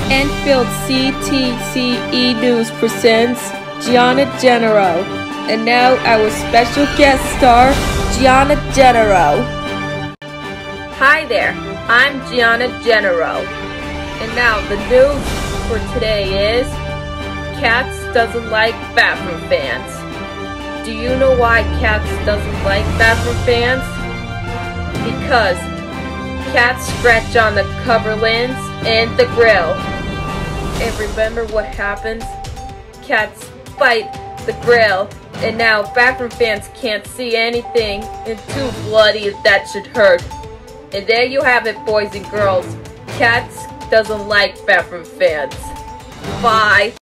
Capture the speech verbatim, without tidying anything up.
Enfield C T C E News presents Gianna Genereux. And now our special guest star, Gianna Genereux. Hi there, I'm Gianna Genereux. And now the news for today is Cats doesn't like bathroom fans. Do you know why Cats doesn't like bathroom fans? Because cats scratch on the coverlands and the grill. And remember what happens? Cats bite the grill, and now bathroom fans can't see anything, and too bloody that should hurt. And there you have it, boys and girls. Cats doesn't like bathroom fans. Bye.